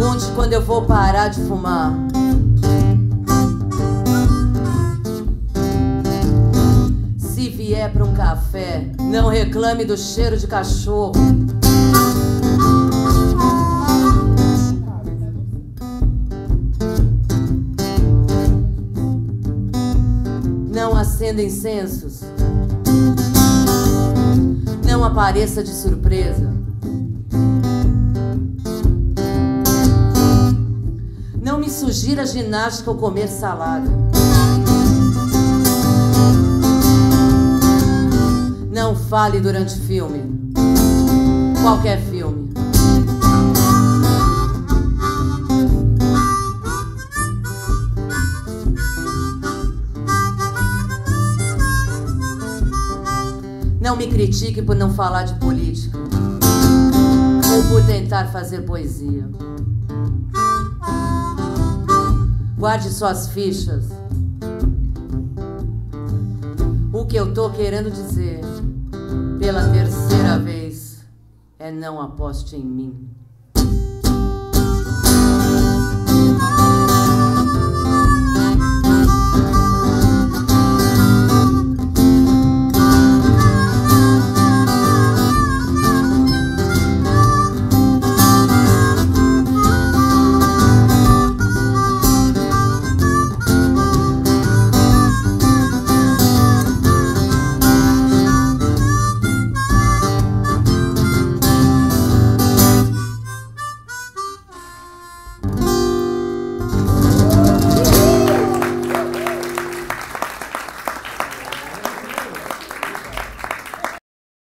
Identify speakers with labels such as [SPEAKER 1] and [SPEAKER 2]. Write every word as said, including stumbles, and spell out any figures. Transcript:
[SPEAKER 1] pergunte quando eu vou parar de fumar. Se vier para um café, não reclame do cheiro de cachorro. Não acenda incensos. Não apareça de surpresa. Não me sugira ginástica ou comer salada. Não fale durante filme. Qualquer filme. Não me critique por não falar de política ou por tentar fazer poesia. Guarde suas fichas. O que eu tô querendo dizer, pela terceira vez, é não aposte em mim.